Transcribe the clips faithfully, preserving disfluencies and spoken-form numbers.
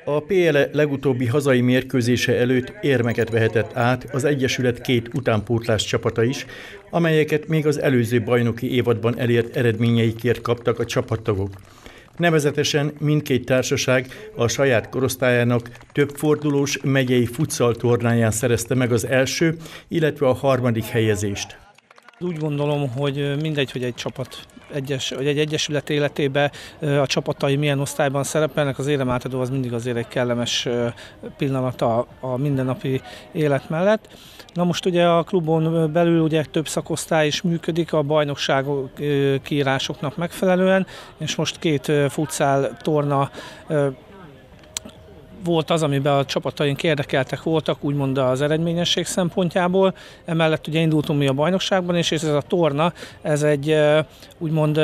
A pé el e legutóbbi hazai mérkőzése előtt érmeket vehetett át az Egyesület két utánpótlás csapata is, amelyeket még az előző bajnoki évadban elért eredményeikért kaptak a csapattagok. Nevezetesen mindkét társaság a saját korosztályának több fordulós megyei futsal tornáján szerezte meg az első, illetve a harmadik helyezést. Úgy gondolom, hogy mindegy, hogy egy csapat, egyes, vagy egy egyesület életében a csapatai milyen osztályban szerepelnek, az éremátadó az mindig azért egy kellemes pillanat a, a mindennapi élet mellett. Na most ugye a klubon belül ugye több szakosztály is működik a bajnokság kiírásoknak megfelelően, és most két futszál torna volt az, amiben a csapataink érdekeltek voltak, úgymond az eredményesség szempontjából. Emellett ugye indultunk mi a bajnokságban, és ez a torna, ez egy úgymond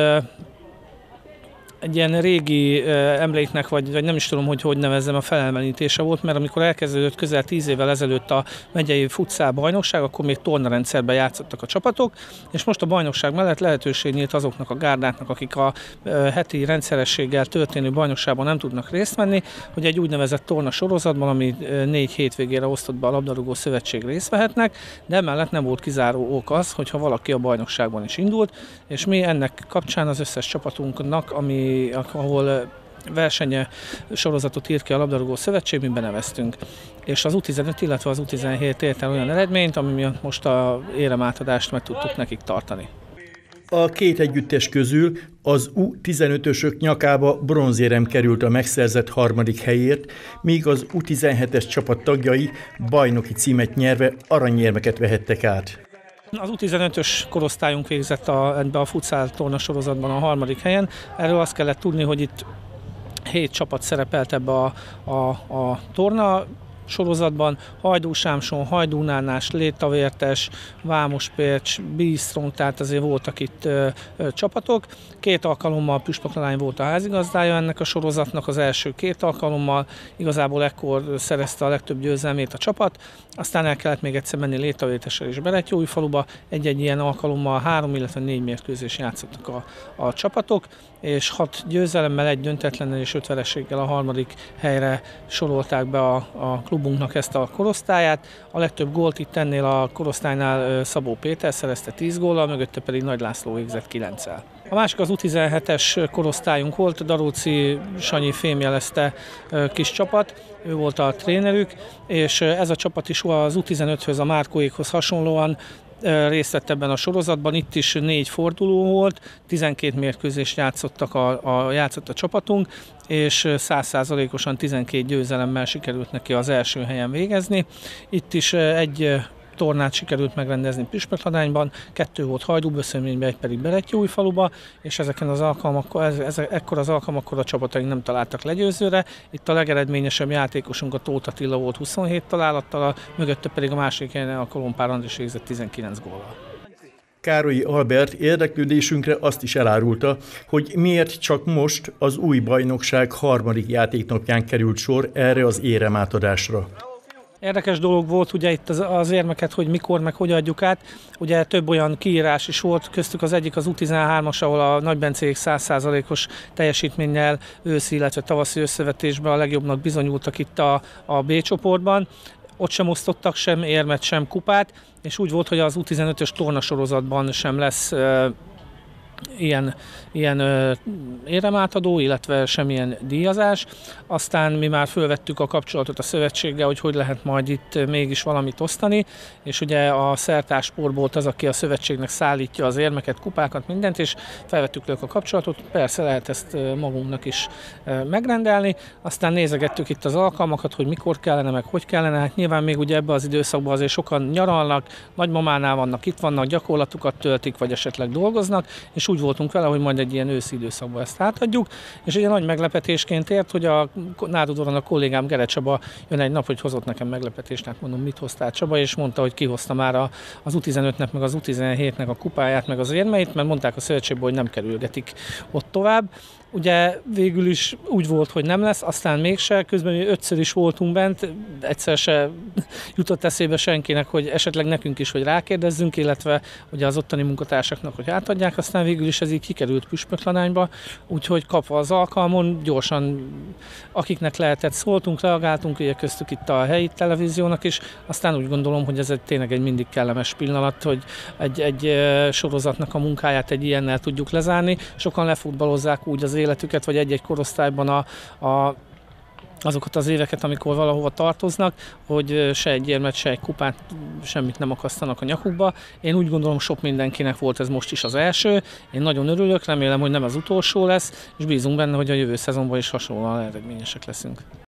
egy ilyen régi emléknek, vagy, vagy nem is tudom, hogy hogy nevezzem, a felelmenítése volt, mert amikor elkezdődött közel tíz évvel ezelőtt a megyei futszál bajnokság, akkor még tornarendszerben játszottak a csapatok, és most a bajnokság mellett lehetőség nyílt azoknak a gárdáknak, akik a heti rendszerességgel történő bajnokságban nem tudnak részt venni, hogy egy úgynevezett torna sorozatban, ami négy hétvégére osztott be a labdarúgó szövetség, részt vehetnek, de emellett nem volt kizáró ok az, hogyha valaki a bajnokságban is indult, és mi ennek kapcsán az összes csapatunknak, ami ahol versenye sorozatot írt ki a labdarúgó szövetség, mi beneveztünk. És az U tizenöt, illetve az U tizenhét ért el olyan eredményt, ami miatt most a éremátadást meg tudtuk nekik tartani. A két együttes közül az U tizenötösök nyakába bronzérem került a megszerzett harmadik helyért, míg az U tizenhetes csapat tagjai bajnoki címet nyerve aranyérmeket vehettek át. Az U tizenötös korosztályunk végzett a, ebbe a futszál torna sorozatban a harmadik helyen. Erről azt kellett tudni, hogy itt hét csapat szerepelt ebbe a, a, a torna sorozatban: Hajdú Sámson, Hajdú Nánás, Létavértes, Vámospércs, Bíztronk, tehát azért voltak itt ö, ö, csapatok. Két alkalommal Püspöklalány volt a házigazdája ennek a sorozatnak, az első két alkalommal, igazából ekkor szerezte a legtöbb győzelmét a csapat, aztán el kellett még egyszer menni Létavértesre és Berettyóújfaluba, egy-egy ilyen alkalommal három, illetve négy mérkőzés játszottak a, a csapatok, és hat győzelemmel, egy döntetlennel és öt vereséggel a harmadik helyre sorolták be a, a klubunknak ezt a korosztályát. A legtöbb gólt itt ennél a korosztálynál Szabó Péter szerezte tíz góllal, mögötte pedig Nagy László végzett kilenccel. A másik az U tizenhetes korosztályunk volt, Daróci Sanyi fémjelezte kis csapat, ő volt a trénerük, és ez a csapat is az U tizenöthöz, a Márkóékhoz hasonlóan részt vett ebben a sorozatban. Itt is négy forduló volt, tizenkét mérkőzést játszottak a, a, játszott a csapatunk, és száz százalékosan tizenkét győzelemmel sikerült neki az első helyen végezni. Itt is egy tornát sikerült megrendezni Püspökladányban, kettő volt Hajdúböszörményben, egy pedig Berettyóújfaluba, és ezeken az alkalmakkor, ez, ez, ekkor az alkalmakkor a csapataink nem találtak legyőzőre. Itt a legeredményesebb játékosunk a Tóth Attila volt huszonhét találattal, a, mögötte pedig a másik helyen a Kolompár Andris végzett tizenkilenc góllal. Károlyi Albert érdeklődésünkre azt is elárulta, hogy miért csak most az új bajnokság harmadik játéknapján került sor erre az éremátadásra. Érdekes dolog volt ugye itt az, az érmeket, hogy mikor, meg hogy adjuk át. Ugye több olyan kiírás is volt, köztük az egyik az U tizenhármas, ahol a nagybencék száz százalékos teljesítménnyel őszi, illetve tavaszi összevetésben a legjobbnak bizonyultak itt a, a B csoportban. Ott sem osztottak sem érmet, sem kupát, és úgy volt, hogy az U tizenötös tornasorozatban sem lesz uh, ilyen, ilyen ö, éremátadó, illetve semmilyen díjazás. Aztán mi már fölvettük a kapcsolatot a szövetséggel, hogy hogy lehet majd itt mégis valamit osztani, és ugye a Szertás Sport volt az, aki a szövetségnek szállítja az érmeket, kupákat, mindent, és felvettük ők a kapcsolatot, persze lehet ezt magunknak is megrendelni. Aztán nézegettük itt az alkalmakat, hogy mikor kellene, meg hogy kellene. Hát nyilván még ugye ebben az időszakban azért sokan nyaralnak, nagymamánál vannak, itt vannak, gyakorlatukat töltik, vagy esetleg dolgoznak, és úgy voltunk vele, hogy majd egy ilyen őszi időszakban ezt átadjuk, és ugye nagy meglepetésként ért, hogy a Nádudoron a kollégám Gere Csaba jön egy nap, hogy hozott nekem meglepetést, hát mondom, mit hoztál Csaba, és mondta, hogy kihozta már az U tizenötnek, meg az U tizenhétnek a kupáját, meg az érmeit, mert mondták a szövetségből, hogy nem kerülgetik ott tovább. Ugye végül is úgy volt, hogy nem lesz, aztán mégse, közben mi ötször is voltunk bent, egyszer se jutott eszébe senkinek, hogy esetleg nekünk is, hogy rákérdezzünk, illetve ugye az ottani munkatársaknak, hogy átadják, aztán végül is ez így kikerült Püspökladányba, úgyhogy kapva az alkalmon gyorsan, akiknek lehetett, szóltunk, reagáltunk, ugye köztük itt a helyi televíziónak is, aztán úgy gondolom, hogy ez egy, tényleg egy mindig kellemes pillanat, hogy egy, egy sorozatnak a munkáját egy ilyennel tudjuk lezárni. Sokan lefutballozzák úgy az életüket, vagy egy-egy korosztályban a, a azokat az éveket, amikor valahova tartoznak, hogy se egy érmet, se egy kupát, semmit nem akasztanak a nyakukba. Én úgy gondolom, sok mindenkinek volt ez most is az első. Én nagyon örülök, remélem, hogy nem az utolsó lesz, és bízunk benne, hogy a jövő szezonban is hasonlóan eredményesek leszünk.